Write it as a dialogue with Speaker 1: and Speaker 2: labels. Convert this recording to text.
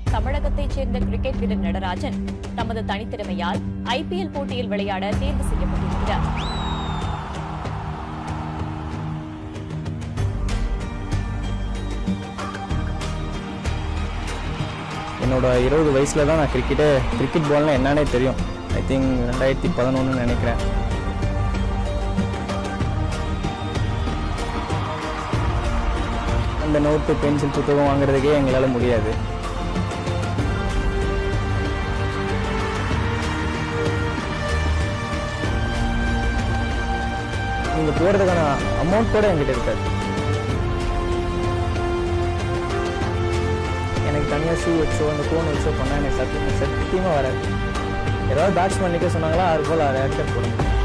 Speaker 1: தமிழகத்தைச் சேர்ந்த கிரிக்கெட் வீரர் நடராஜன் தமது தனித்திறமையால் IPL போட்டியில் விளையாட தேர்வு செய்யப்பட்டிருக்கிறார்.
Speaker 2: என்னோட 20 வயசுல தான் நான் கிரிக்கெட் பால்னா என்னன்னே தெரியும். ஐ திங்க் 2011 நினைக்கிறேன். அந்த நோட்டு பென்சில் புத்தகம் வாங்குறதுக்கே எங்களால் முடியாது. நீங்கள் போகிறதுக்கான அமௌண்ட் கூட என்கிட்ட இருக்காது. எனக்கு தனியாக ஷூ வச்சோ அந்த ஃபோன் வச்சோ பண்ணால் எனக்கு சத்தியமாக வராது. ஏதாவது பேட்ஸ்மேன் நிற்க சொன்னாங்களா 6 பால் 6 விக்கெட் போடணும்.